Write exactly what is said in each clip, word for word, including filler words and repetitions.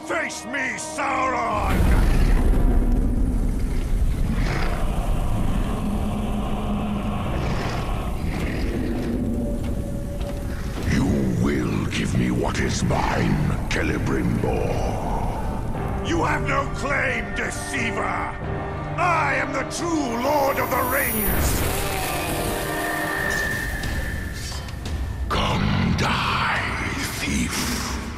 Face me, Sauron! Give me what is mine, Celebrimbor. You have no claim, deceiver! I am the true Lord of the Rings! Come die, thief.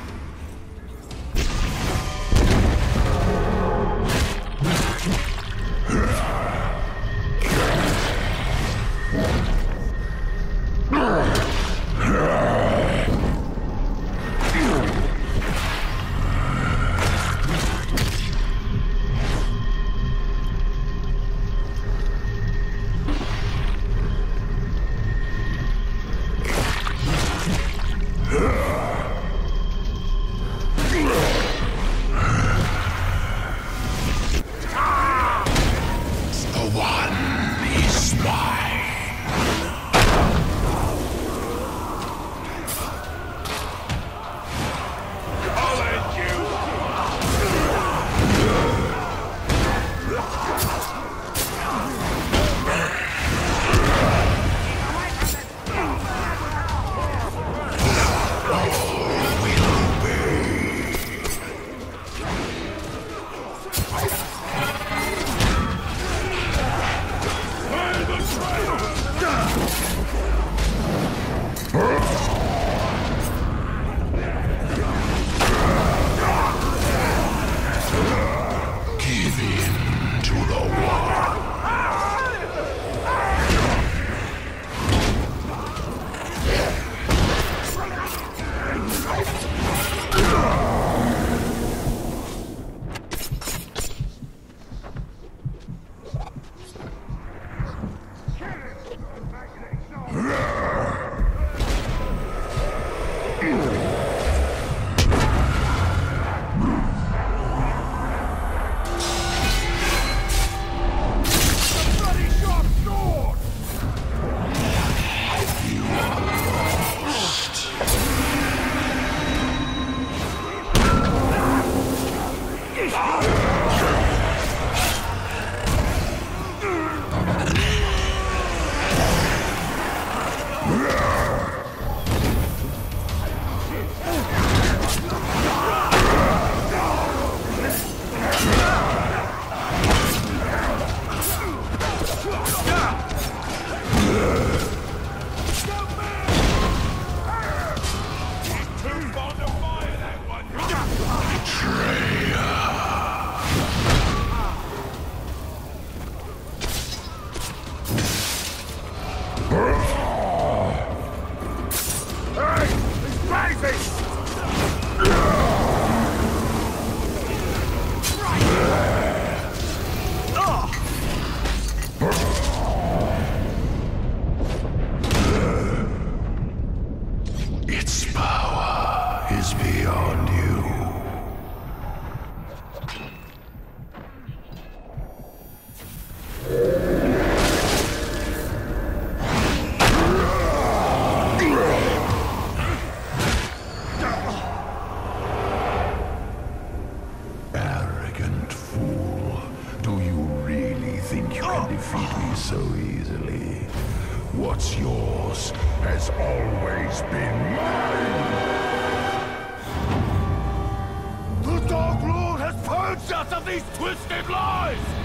So easily. What's yours has always been mine. The Dark Lord has purged us of these twisted lies!